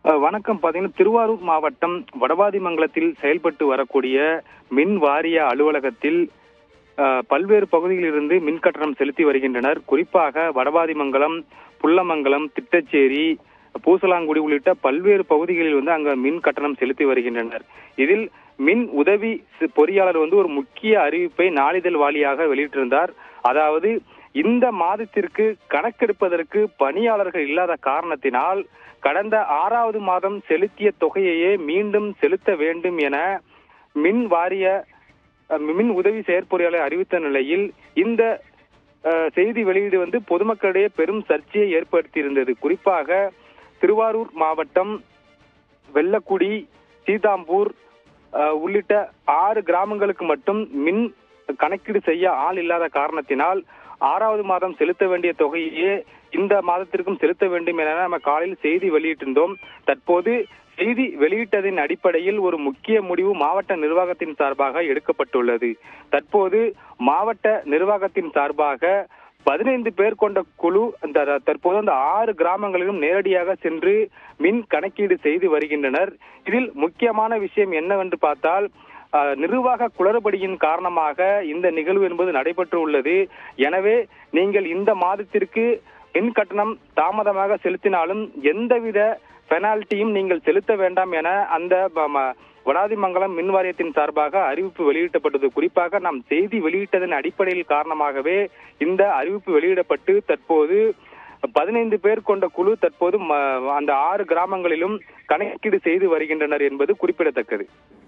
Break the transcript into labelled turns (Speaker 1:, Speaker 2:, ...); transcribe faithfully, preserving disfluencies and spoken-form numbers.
Speaker 1: வணக்கம். பாத்தீங்கன்னா திருவாரூர் மாவட்டம் வடவாதிமங்கலத்தில் செயல்பட்டு வரக்கூடிய மின் வாரிய அலுவலகத்தில் பல்வேறு பகுதிகளில் இருந்து மின் கட்டணம் செலுத்தி வருகின்றனர். குறிப்பாக வடவாதிமங்கலம், புள்ளமங்கலம், திட்டச்சேரி, பூசலாங்குடி உள்ளிட்ட பல்வேறு பகுதிகளில் வந்து அங்க மின் கட்டணம் செலுத்தி வருகின்றனர். இதில் மின் உதவி பொறியாளர் வந்து ஒரு முக்கிய அறிவிப்பை நாளிதழ் வாலியாக வெளியிட்டிருந்தார். அதாவது இந்த மாதத்திற்கு கணக்கெடுப்பதற்கு பணியாளர்கள் இல்லாத காரணத்தினால் கடந்த ஆறாவது மாதம் செலுத்திய தொகையையே மீண்டும் செலுத்த வேண்டும் என மின் வாரிய மின் உதவி செயற்பொறியாளர் அறிவித்த நிலையில் இந்த செய்தி வெளியீடு வந்து பொதுமக்களிடையே பெரும் சர்ச்சையை ஏற்படுத்தியிருந்தது. குறிப்பாக திருவாரூர் மாவட்டம் வெள்ளக்குடி, சீதாம்பூர் உள்ளிட்ட ஆறு கிராமங்களுக்கு மட்டும் மின் கணக்கீடு செய்ய ஆள் இல்லாத காரணத்தினால் ஆறாவது மாதம் செலுத்த வேண்டிய தொகையே இந்த மாதத்திற்கும் செலுத்த வேண்டும் என நம்ம காலையில் செய்தி வெளியிட்டிருந்தோம். தற்போது செய்தி வெளியிட்டதின் அடிப்படையில் ஒரு முக்கிய முடிவு மாவட்ட நிர்வாகத்தின் சார்பாக எடுக்கப்பட்டுள்ளது. தற்போது மாவட்ட நிர்வாகத்தின் சார்பாக பதினைந்து பேர் கொண்ட குழு அந்த தற்போது அந்த ஆறு கிராமங்களிலும் நேரடியாக சென்று மின் கணக்கீடு செய்து வருகின்றனர். இதில் முக்கியமான விஷயம் என்னவென்று பார்த்தால், நிர்வாக குளறுபடியின் காரணமாக இந்த நிகழ்வு என்பது நடைபெற்று உள்ளது. எனவே நீங்கள் இந்த மாதத்திற்கு மின் கட்டணம் தாமதமாக செலுத்தினாலும் எந்தவித பெனால்ட்டியும் நீங்கள் செலுத்த வேண்டாம் என அந்த வடாதிமங்கலம் மின் வாரியத்தின் சார்பாக அறிவிப்பு வெளியிட்டப்பட்டது. குறிப்பாக நாம் செய்தி வெளியிட்டதன் அடிப்படையில் காரணமாகவே இந்த அறிவிப்பு வெளியிடப்பட்டு தற்போது பதினைந்து பேர் கொண்ட குழு தற்போது அந்த ஆறு கிராமங்களிலும் கணக்கீடு செய்து வருகின்றனர் என்பது குறிப்பிடத்தக்கது.